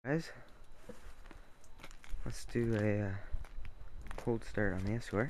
Guys, let's do a cold start on the Escort.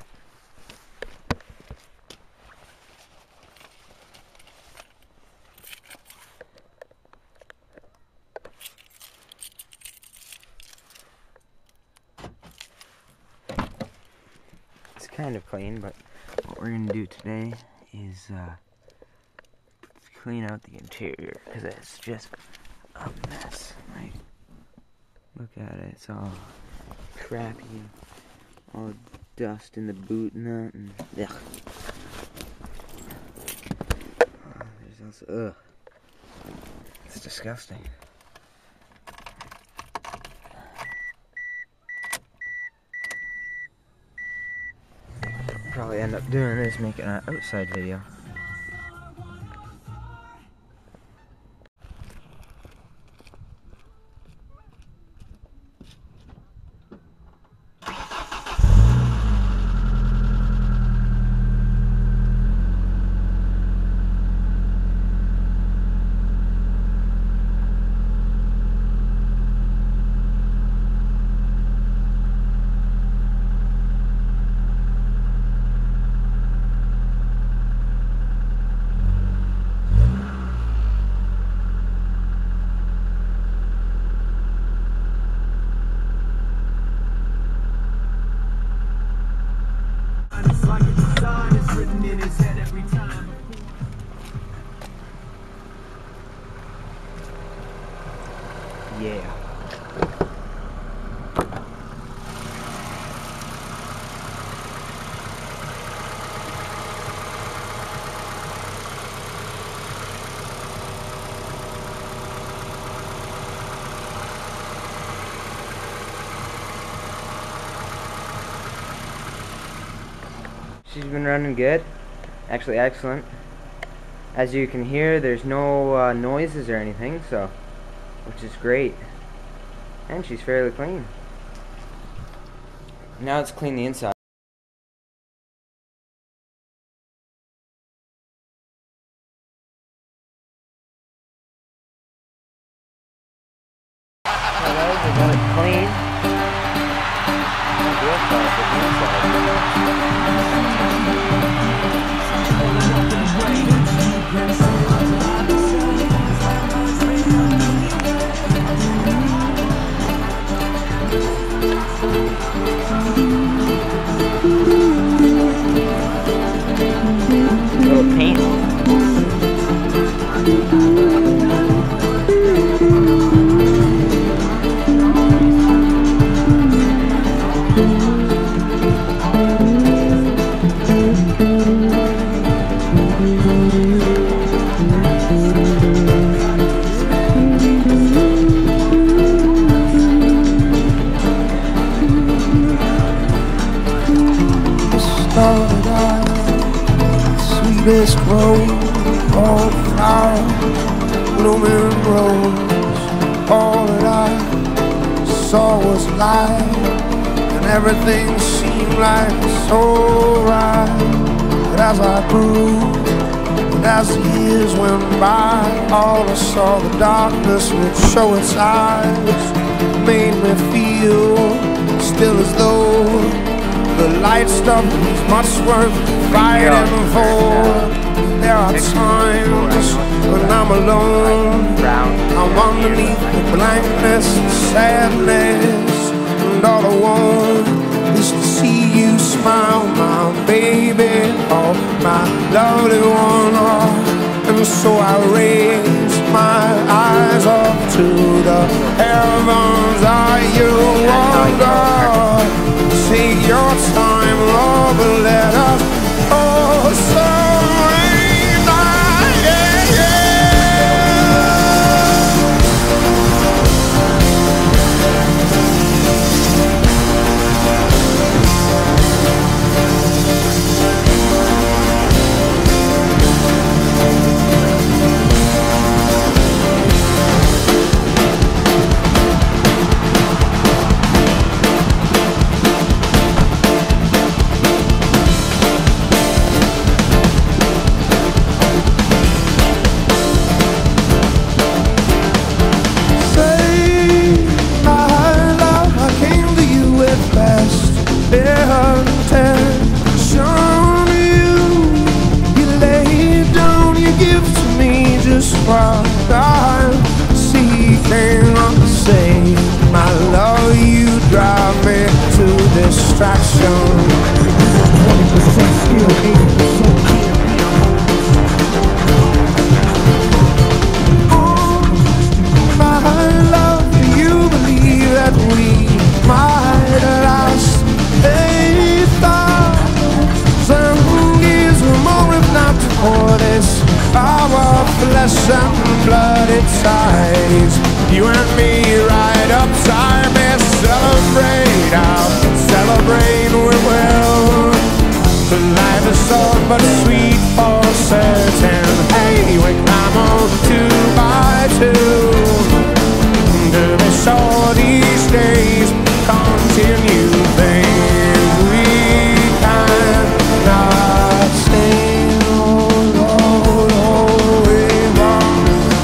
It's kind of clean, but what we're gonna do today is clean out the interior because it's just a mess. Right? Look at it, it's all crappy, all dust in the boot nut, and ugh. There's also, it's disgusting. Probably end up doing this, making an outside video. Yeah. She's been running good, actually excellent. As you can hear, there's no noises or anything, so which is great, and she's fairly clean. Now let's clean the inside. Alright, we got it clean. Not the outside, but the inside. Little paint. Started out sweetest rose, all flower, blooming rose. All that I saw was light, and everything seemed like so right. But as I grew, and as the years went by, all I saw the darkness would show its eyes. Made me feel still as though the light stuff is much worth fighting for. There are times when I'm alone, I'm underneath the blankness and sadness, and all I want is to see you smile, my baby, oh my lovely one. Oh, and so I raise my eyes up to the heavens. Are you wonder? Take your time, Lord, but let us all surrender. Yeah, yeah. just what I'm seeking. Say, my love, you drive me to distraction. 20% skill, 80% that we might last 8,000 years or more, if not for this. Our flesh and blood, it ties you and me right up time. And celebrate, I'll celebrate, we will. The life is short but sweet for certain. Hey, we climb on 2 by 2. So these days continue things we cannot stay all the way wrong.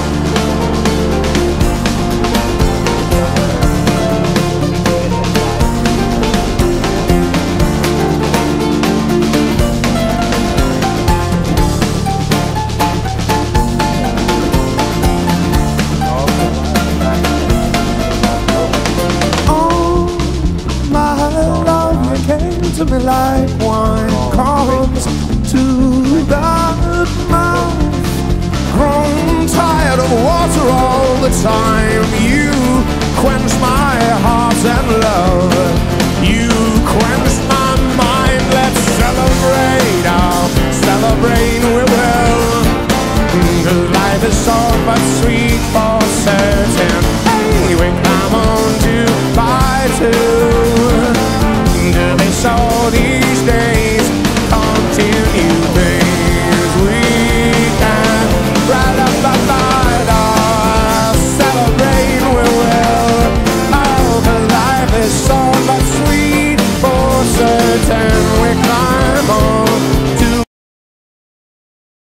To me like wine comes to the mouth. Grown tired of water all the time. You quench my heart and love. You quench my mind. Let's celebrate, I'll celebrate, we will. 'Cause life is short but sweet for